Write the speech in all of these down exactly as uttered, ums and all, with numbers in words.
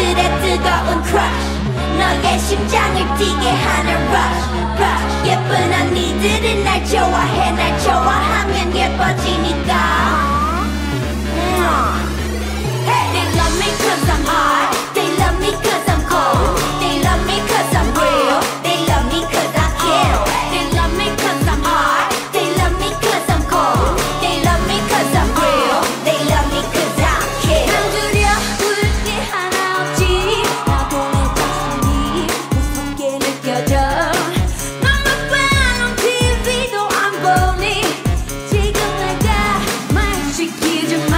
여자들의 뜨거운 crush 너의 심장을 뛰게 하는 rush, rush. 예쁜 언니들은 날 좋아해 날 좋아하면 예뻐지니까. Hey, they love me cause I'm hot. They love me cause I'm cold. They love me cause I'm real. They love me cause I kill. They love me cause I'm hot. They love me cause I'm cold. They love me cause I'm real. They love me cause I kill. 난 두려울 게 하나 없지. 나 보는 가슴이 무섭게 느껴져. 너무 빼놓은 티비도 안 보니 지금 내가 말 시키지 마.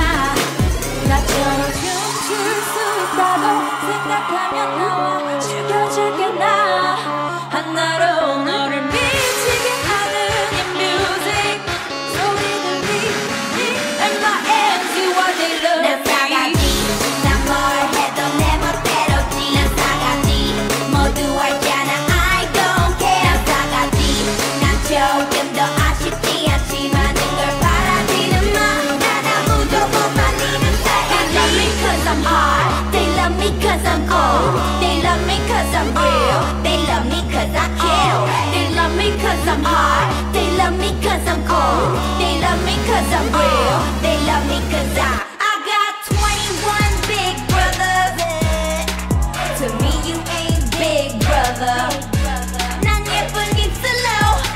나처럼 춤출 수 있다고 생각하면 나와 죽여줄게 나. 하나로 너를 미치게 하는 이 music 소리들이 and my 엠지와 they love me. 난 사가지 난 뭘 해도 내 멋대로지. 난 사가지 모두 알잖아 I don't care. 난 사가지 난 조금 더 아쉽지 않지만 걸 바라지는 마. 난 아무도 못 말리는 They love me cause I'm hot. They love me cause I'm cold. They love me cause I'm real. They love me cause I kill. They love me cause I'm hot. They love me cause I'm cold. They love me cause I'm real. They love me cause I I got twenty-one big brothers. To me you ain't big brother. 난 예쁜 입술로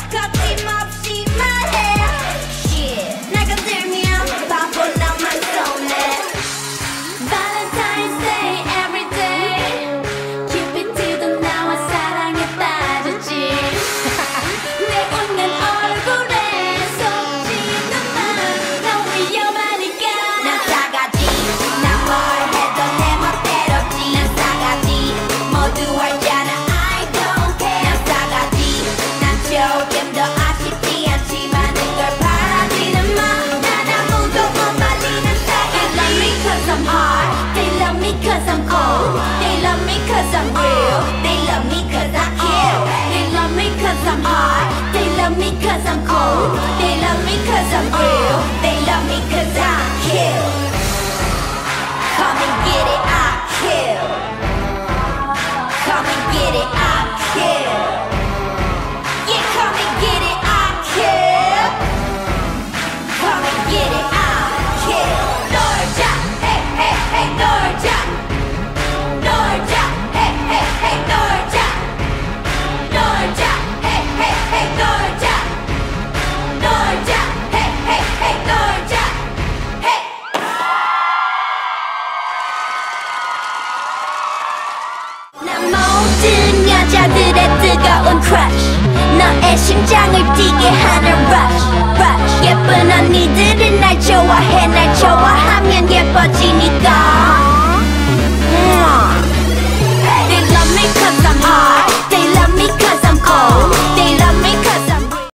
거침없이 말해. Shit 날 건들면 바보 너만 손에. Valentine's Day every day. 큐피드도 나와 사랑에 빠졌지. 내 웃는 얼굴에 속지는 맘 너 위험하니까. 난 사가지 난 뭘 해도 내 멋대로지. 난 사가지 모두 알잖아 I don't care. 난 사가지 난 조금 더 아쉽지 않지만 걸 바라지는 마. 난 아무도 못 말리는 사가지. They love me cause I'm hot. They love me cause I'm cold. They love me cause I'm real. They love me cause I kill. They love me cause I'm hot. They love me cause I'm cold. They love me cause I'm real. They love me cause I kill. Come and get it, I kill. Come and get it, I kill. Yeah, come and get it, I kill. Come and get it, I kill. 놀자, hey, hey, hey, 놀자. 놀자, hey, hey, hey, 놀자. 놀자, hey, hey, hey, 놀자. 놀자, hey, hey, hey, 놀자. Hey. 난 모든 여자들의 뜨거운 crush 너의 심장을 뛰게 하는 rush, rush. 예쁜 언니들은 날 좋아해 날 좋아하면